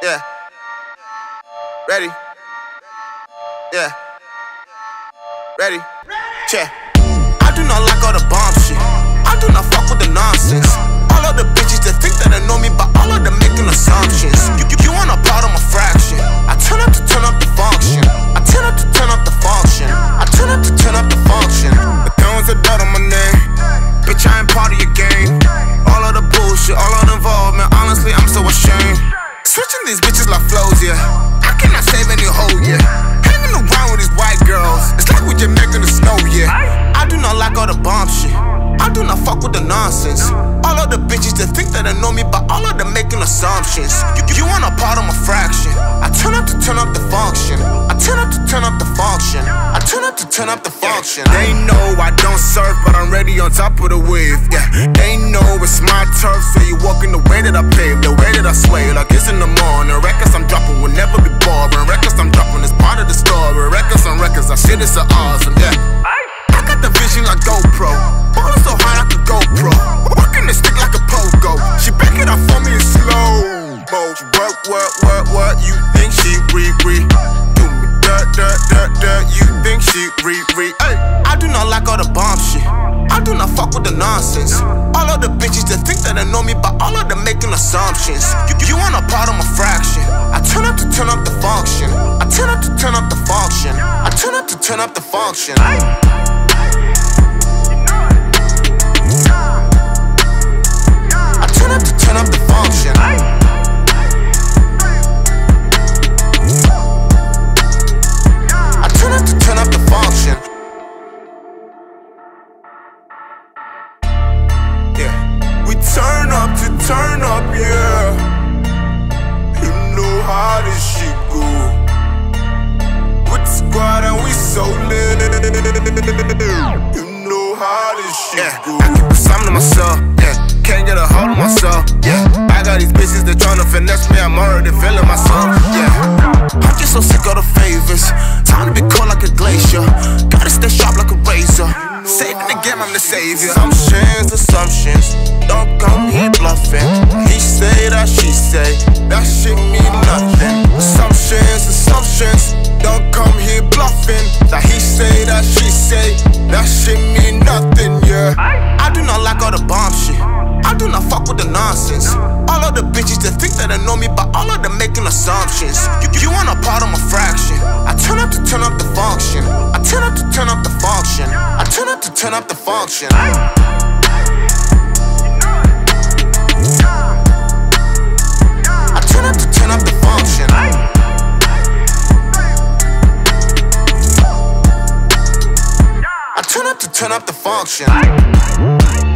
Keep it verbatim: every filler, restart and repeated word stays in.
Yeah. Ready? Yeah. Ready? Check. I do not like all the bomb shit. I do not fuck with the nonsense. All of the bitches that think that they know me, but all of them making assumptions. You, you, you want a part of my fraction. I turn up to turn up the function. I turn up to turn up the function. I turn up to turn up the function. The tones are dead on my name. Bitch, I ain't part of your game. All of the bullshit, all of the involvement. Honestly, I'm so ashamed. Switching these bitches like flows, yeah. I cannot save any hoe, yeah. Hanging around with these white girls, it's like we just making the snow, yeah. I do not like all the bomb shit. I do not fuck with the nonsense. All of the bitches that think that they know me, but all of them making assumptions. You, you want a part of my fraction. I turn up to turn up the function. I turn up to turn up the function. I turn up to turn up the function. They know I don't surf, but I'm ready on top of the wave, yeah. They know it's my turf, so you walking the way that I pave, the way that I sway, like it's in the morning. Records I'm dropping will never be boring. Records I'm dropping is part of the story. Records on records, I shit is so awesome, yeah. I got the vision like GoPro. Ballin' so hard I could GoPro. Working the stick like a pogo. She back it up for me in slow mo. She work, work, work, work. You think she re re? Do me dirt, dirt, dirt, dirt. You think she re re? Ay. I do not like all the bomb shit. I do not fuck with the nonsense. All of the bitches that think that they know me, but all of them making assumptions. You, you want a part of my fraction. I turn up to turn up the function. I turn up to turn up the function. I turn up to turn up the function. Ay. I turn up to turn up the function. I turn up to turn up the function. Yeah, we turn up to turn up, yeah. You know how this shit go. With the squad and we so lit. You know how this shit yeah. go. I keep something to myself, yeah. Can't get a hold of myself, yeah. I got these bitches that tryna finesse me, I'm already feeling myself, yeah. I'm just so sick of the favors. Time to be cold like a glacier. Gotta stay sharp like a razor. Saving the game, I'm the savior. Assumptions, assumptions. Don't come here bluffing. He say that, she say that shit mean nothing. Assumptions, assumptions. Don't come here bluffing. That he say that, she say that shit mean nothing, yeah. I do not like all the bomb shit. I do not fuck with the nonsense. All of the bitches that think that they know me, but all of them making assumptions. You, you want a part of my fraction. I turn up to turn up the function. I turn up to turn up the function. I turn up to turn up the function. I turn up to turn up the function. I turn up to turn up the function.